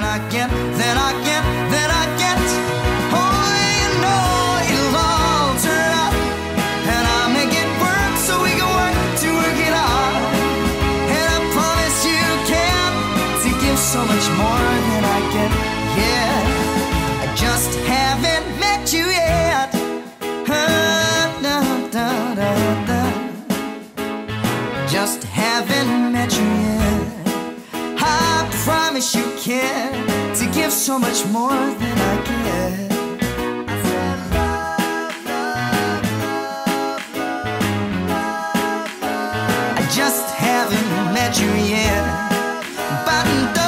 I get, then I get, then I get. Oh, you know it'll all turn out, and I'll make it work so we can work to work it out. And I promise you can, to give so much more than I get. Yeah, I just haven't met you yet. Just haven't met you yet. I promise you can, to give so much more than I get. I said love, love, love, love, love, love. I just haven't met you yet. But